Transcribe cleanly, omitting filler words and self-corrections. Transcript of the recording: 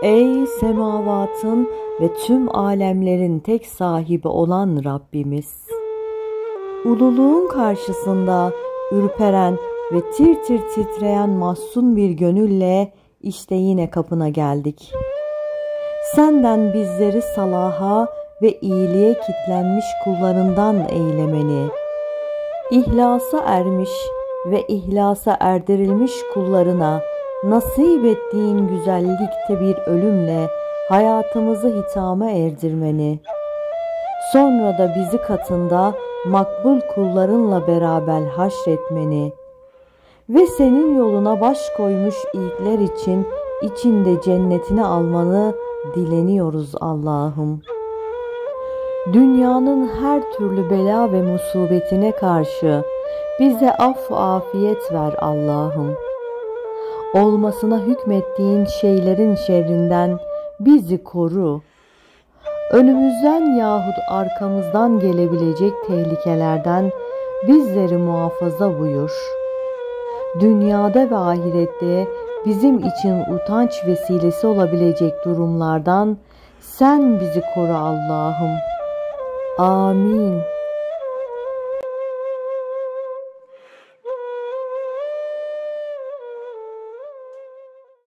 Ey semavatın ve tüm alemlerin tek sahibi olan Rabbimiz! Ululuğun karşısında ürperen ve tir tir titreyen mahzun bir gönülle işte yine kapına geldik. Senden bizleri salaha ve iyiliğe kitlenmiş kullarından eylemeni, İhlasa ermiş ve ihlasa erdirilmiş kullarına nasip ettiğin güzellikte bir ölümle hayatımızı hitama erdirmeni, sonra da bizi katında makbul kullarınla beraber haşretmeni ve senin yoluna baş koymuş ilkler için içinde cennetini almanı dileniyoruz Allah'ım. Dünyanın her türlü bela ve musibetine karşı bize af afiyet ver Allah'ım. Olmasına hükmettiğin şeylerin şerrinden bizi koru. Önümüzden yahut arkamızdan gelebilecek tehlikelerden bizleri muhafaza buyur. Dünyada ve ahirette bizim için utanç vesilesi olabilecek durumlardan sen bizi koru Allah'ım. Amin.